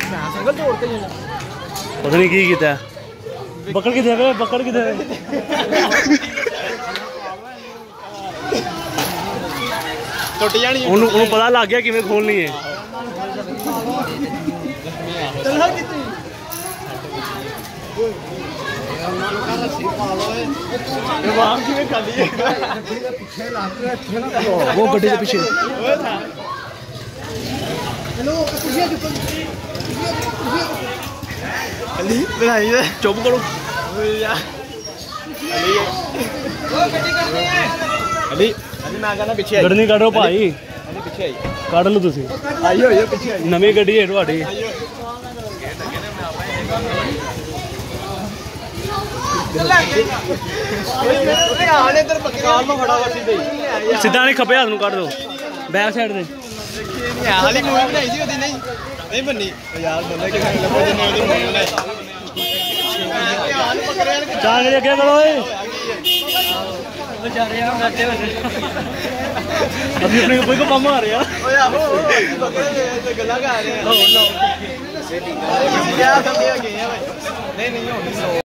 संगल तोड़ते हैं पता नहीं की कीता बकड़ किथे है बकड़ किथे है टुट जानी ਉਹਨੂੰ ਪਤਾ ਲੱਗ ਗਿਆ ਕਿਵੇਂ ਖੋਲਣੀ ਹੈ चल कितनी वो गड्डी के पीछे चुप करो गड्डी नहीं कढ़ो भाई कढ़ लो तुसी नवी गड्डी है तुहाडी सीधा नहीं खब्बे हाथ नूं कढ़ दो बैक साइड दे नहीं बनी यार बंदा के चांग अगे करो अभी अपने कोई को पंप मार यार गल्ला कर रहे हैं नहीं